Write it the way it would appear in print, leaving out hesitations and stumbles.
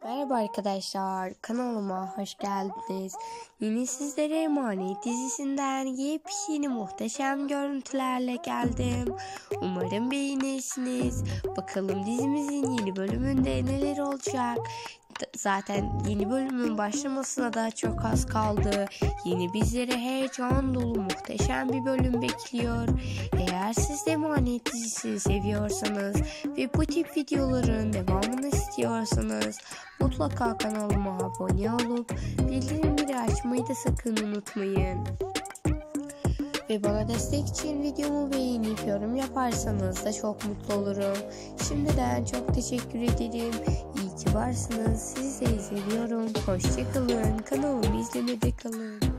Merhaba arkadaşlar, kanalıma hoş geldiniz. Yine sizlere Emanet dizisinden yepyeni muhteşem görüntülerle geldim. Umarım beğenirsiniz. Bakalım dizimizin yeni bölümünde neler olacak? Zaten yeni bölümün başlamasına da çok az kaldı. Yeni bizlere heyecan dolu muhteşem bir bölüm bekliyor. Eğer siz de Emanet dizisini seviyorsanız ve bu tip videoların devamını istiyorsanız mutlaka kanalıma abone olup bildirimleri açmayı da sakın unutmayın. Ve bana destek için videomu beğenip yorum yaparsanız da çok mutlu olurum. Şimdiden çok teşekkür ederim. İyi ki varsınız. Sizi seviyorum. Hoşça kalın. Kanalımı izlemede kalın.